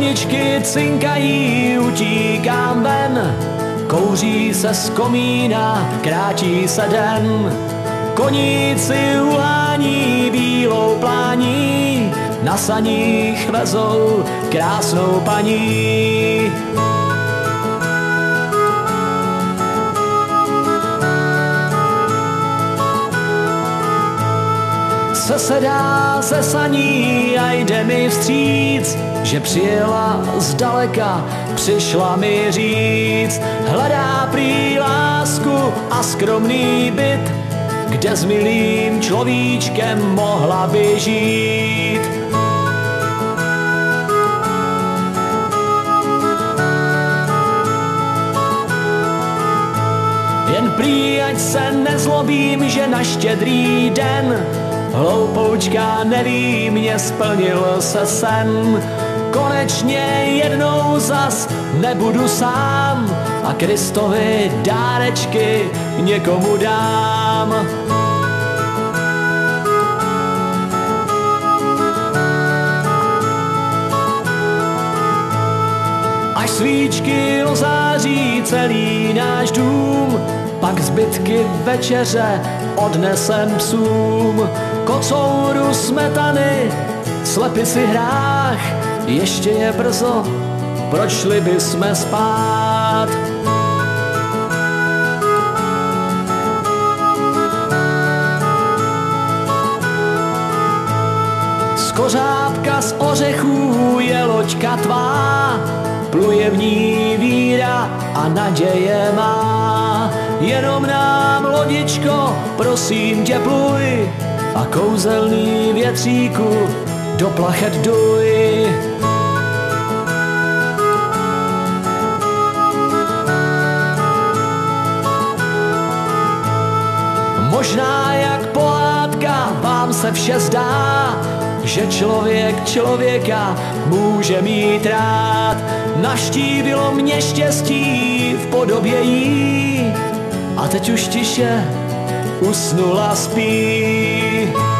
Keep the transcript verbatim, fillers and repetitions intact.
Koničky cinkají, utíkám ven, kouří se z komína, kráčí se den. Koníci uhání bílou plání, na saních vezou krásnou paní. Sesedá se saní a jde mi vstříc, že přijela zdaleka, přišla mi říct. Hledá prý lásku a skromný byt, kde s milým človíčkem mohla by žít. Jen prý ať se nezlobím, že na Štědrý den hloupoučka neví, mě splnil se sen. Konečně jednou zas nebudu sám a Kristovi dárečky někomu dám. Až svíčky ozáří celý náš dům, pak zbytky večeře odnesem psům. Kocouru smetany, slepici hrách, ještě je brzo, proč šli bysme spát? Z kořápka z ořechů je loďka tvá, pluje v ní víra a naděje má. Jenom nám, lodičko, prosím tě pluj a kouzelný větříku do plachet duj. Možná jak pohádka vám se vše zdá, že člověk člověka může mít rád. Navštívilo mě štěstí v podobě jí a teď už tiše usnula spí.